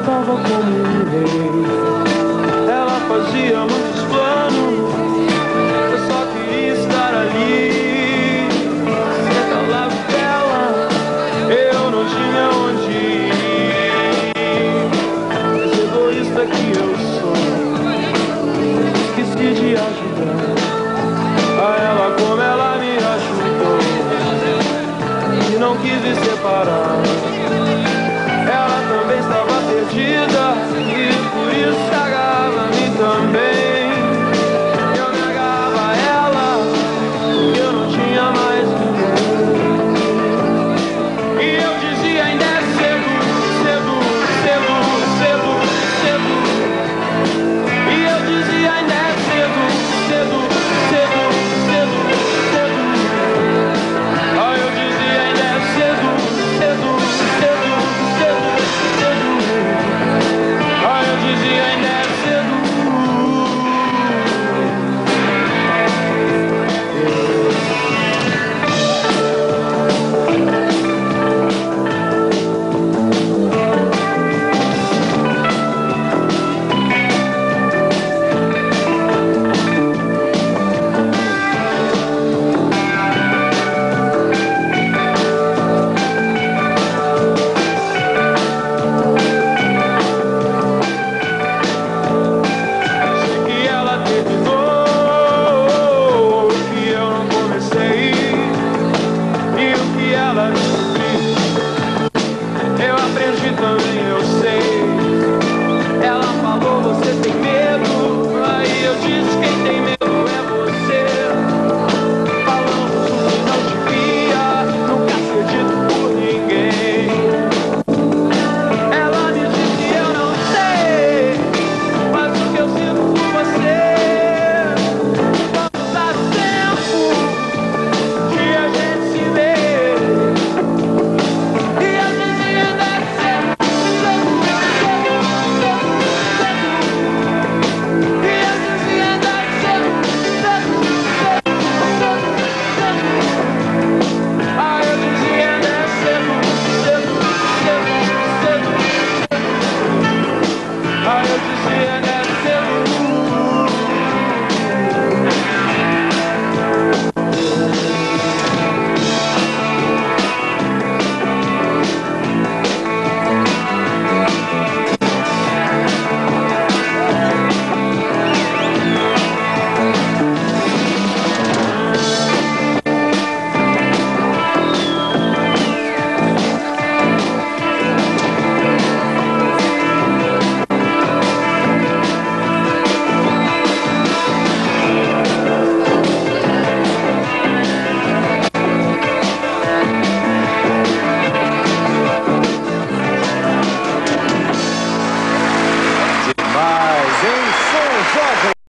tratava como um rei. Ela fazia muitos planos, eu só queria estar ali. Senta lá dela, eu não tinha onde ir. Mas egoísta que eu sou, esqueci de ajudar a ela como ela me ajudou, e não quis me separar.